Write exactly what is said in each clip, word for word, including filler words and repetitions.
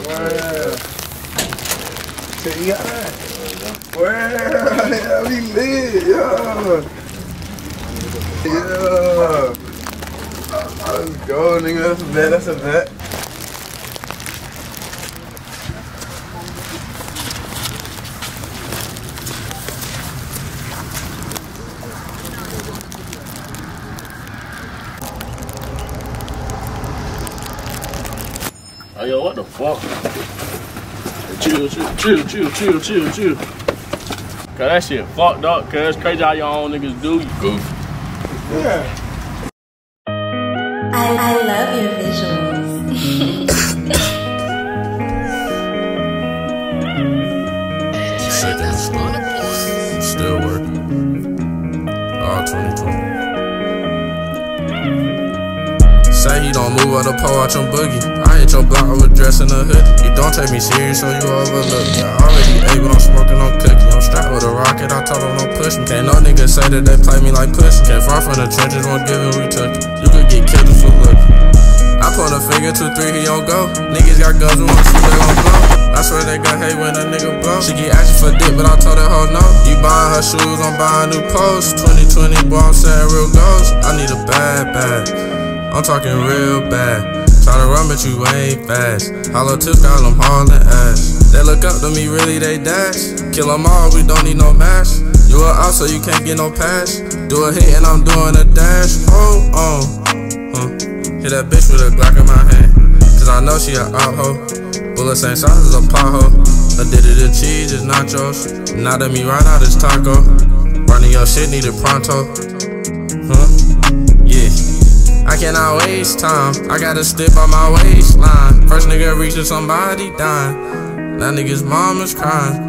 Wow. So you got that? Wow, yeah, we lit, yeah. Yeah. Let's go, nigga. That's a bet, that's a bet. Oh, yo, what the fuck? Chill, chill, chill, chill, chill, chill, chill. Cause that shit fucked up, cause it's crazy how y'all own niggas do, you goof. Yeah. I, I love your visuals. Second school. Still working. All twenty twenty. Say he don't move out the pole out your boogie. I hit your block with dress in the hood. You don't take me serious, so you overlook me. I already ate, but I'm smoking on cookie. I'm strapped with a rocket, I told him don't push me. Can't no nigga say that they play me like pussy. Came far from the trenches, won't give it, we took it. You could get killed for looking. I point a finger, two, three, he don't go. Niggas got guns, we wanna shoot, they gon' blow. I swear they got hate when a nigga blow. She get asking for dick, but I told that hoe no. You buying her shoes, I'm buying new posts. twenty twenty, boy, I'm saying real goals. I need a bad bag. I'm talking real bad. Try to run, but you ain't fast. Hollow tips got them hauling ass. They look up to me, really, they dash. Kill them all, we don't need no mash. You a out, so you can't get no pass. Do a hit, and I'm doing a dash. Oh, oh, huh. Hit that bitch with a Glock in my hand. Cause I know she a out hoe. Bullets ain't size as a pothole. I did it to cheese, it's nachos. Not at me right now, this taco. Running your shit, need it pronto. Huh? Yeah. I cannot waste time. I got a stick on my waistline. First nigga reaching somebody dying. That nigga's mama's crying.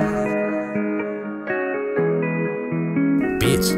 Bitch.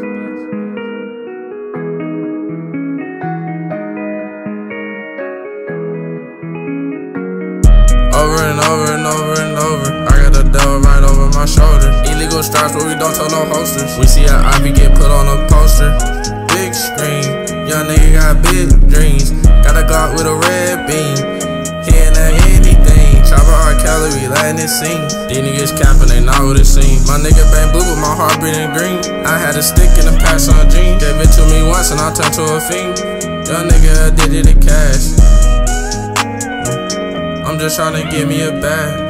Over and over and over and over. I got a devil right over my shoulder. Illegal stripes, but we don't tell no hosters. We see a I P get put on a poster. Big screen. Young nigga got big dreams. Got a Glock with a red beam. Hitting at anything. Chopper hard calorie, letting it sing. These niggas capping, they not what it seems. My nigga bang blue, but my heart breathing green. I had a stick in the past on jeans. Gave it to me once and I turned to a fiend. Young nigga addicted to cash. I'm just tryna give me a bag.